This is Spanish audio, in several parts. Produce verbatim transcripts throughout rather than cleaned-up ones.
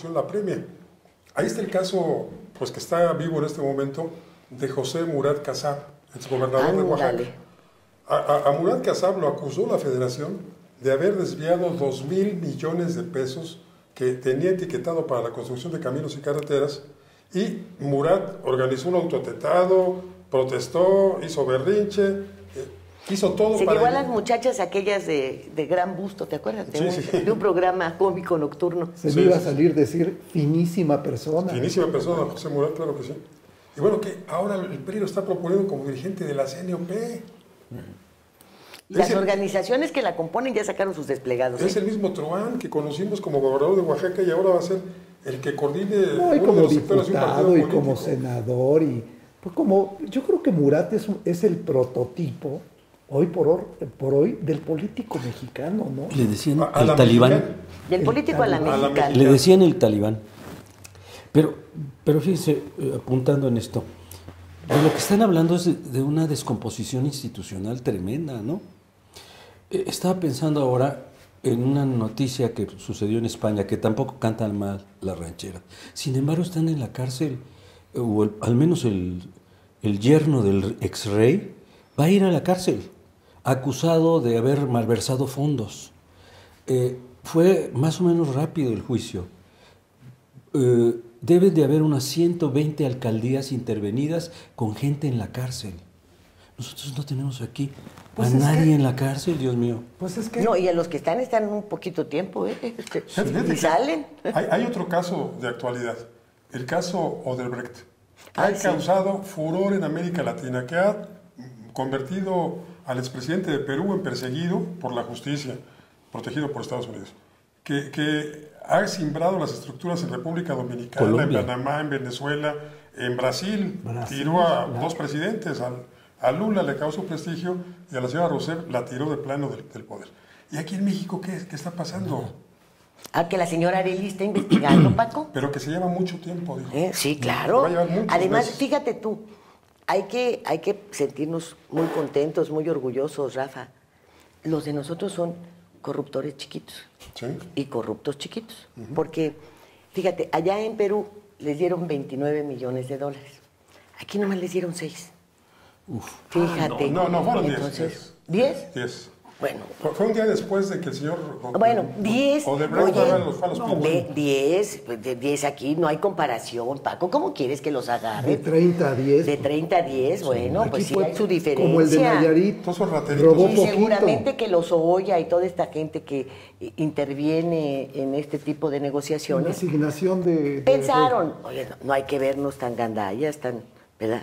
Constitución la premia. Ahí está el caso, pues que está vivo en este momento, de José Murat Kassab, exgobernador de Oaxaca. A, a, a Murat Kassab lo acusó la Federación de haber desviado dos mil millones de pesos que tenía etiquetado para la construcción de caminos y carreteras, y Murat organizó un autoatentado, protestó, hizo berrinche, eh, hizo todo se para... Se llevó a las muchachas aquellas de, de gran busto, ¿te acuerdas? De, sí, un, sí. de un programa cómico nocturno. Se sí, me iba sí, a salir decir finísima persona. Finísima persona, José Murat, claro que sí. Y bueno, que ahora el P R I lo está proponiendo como dirigente de la C N O P. Las el, organizaciones que la componen ya sacaron sus desplegados. Es ¿eh? el mismo Truán que conocimos como gobernador de Oaxaca y ahora va a ser el que coordine no, y uno como de los sectores de un partido diputado y político. como senador y pues como yo creo que Murat es, es el prototipo hoy por, or, por hoy del político mexicano, ¿no? Le decían a, a el talibán. Mexicana. Del político a la, a la mexicana. Le decían el talibán. Pero, pero fíjense, eh, apuntando en esto, de lo que están hablando es de, de una descomposición institucional tremenda, ¿no? Eh, estaba pensando ahora en una noticia que sucedió en España, que tampoco cantan mal la ranchera. Sin embargo, están en la cárcel, o el, al menos el, el yerno del ex rey va a ir a la cárcel, acusado de haber malversado fondos. Eh, fue más o menos rápido el juicio. Eh, deben de haber unas ciento veinte alcaldías intervenidas con gente en la cárcel. Nosotros no tenemos aquí pues a nadie que, en la cárcel, Dios mío. Pues es que... No, y a los que están, están un poquito tiempo, ¿eh? Sí, y salen. Hay, hay otro caso de actualidad, el caso Odebrecht, que ah, ha sí. causado furor en América Latina, que ha convertido al expresidente de Perú en perseguido por la justicia, protegido por Estados Unidos, que, que ha simbrado las estructuras en República Dominicana, Colombia. En Panamá, en Venezuela, en Brasil, Brasil tiró a claro. dos presidentes, al, a Lula le causó prestigio y a la señora Rousseff la tiró de plano del, del poder. ¿Y aquí en México qué, qué está pasando? Ah, que la señora Arely está investigando, Paco. Pero que se lleva mucho tiempo, dijo. ¿Eh? Sí, claro. Va a llevar muchos Además, meses. fíjate tú, hay que, hay que sentirnos muy contentos, muy orgullosos, Rafa. Los de nosotros son corruptores chiquitos. ¿Sí? Y corruptos chiquitos. Uh-huh. Porque, fíjate, allá en Perú les dieron veintinueve millones de dólares. Aquí nomás les dieron seis. Uf. Fíjate. Ah, no, no, no, fueron diez. Entonces, ¿diez? diez. Bueno. Fue, fue un día después de que el señor... Bueno, diez. Odebrecht Oye, los palos no, de diez, de diez aquí no hay comparación, Paco. ¿Cómo quieres que los agarre? De treinta a diez. De treinta a diez, bueno, aquí pues sí hay su diferencia. Como el de Nayarit. Todos son robó y poquito. seguramente que los Oya y toda esta gente que interviene en este tipo de negociaciones. La asignación de... de pensaron, de... oye, no, no hay que vernos tan gandallas, tan, ¿verdad?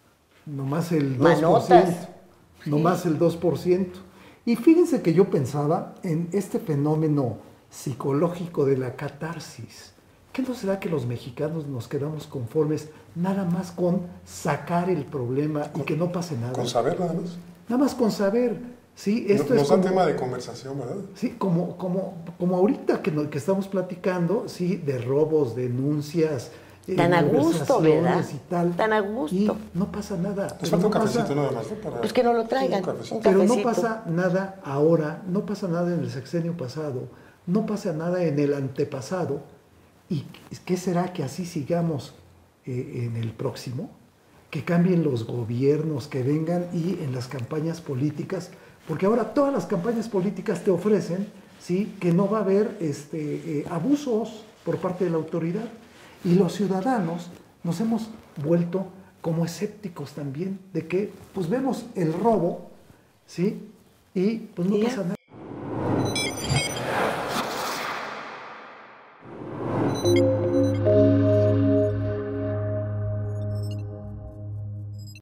Nomás el dos por ciento. Manotas. Nomás el dos por ciento. Y fíjense que yo pensaba en este fenómeno psicológico de la catarsis. ¿Qué no será que los mexicanos nos quedamos conformes nada más con sacar el problema y que no pase nada? ¿Con saber nada más? Nada más con saber. Sí, esto nos es da como, tema de conversación, ¿verdad? Sí, como, como, como ahorita que, no, que estamos platicando, sí, de robos, denuncias, tan a gusto, ¿verdad? Y tal, tan a gusto. Y no pasa nada. Nos falta no un cafecito pasa, nada más, ¿no? Para... Pues que no lo traigan. Un cafecito. Un Pero cafecito. no pasa nada ahora, no pasa nada en el sexenio pasado, no pasa nada en el antepasado. ¿Y qué será que así sigamos eh, en el próximo? Que cambien los gobiernos, que vengan y en las campañas políticas, porque ahora todas las campañas políticas te ofrecen, ¿sí?, que no va a haber este, eh, abusos por parte de la autoridad. Y los ciudadanos nos hemos vuelto como escépticos también, de que pues vemos el robo, ¿sí?, y pues no pasa nada.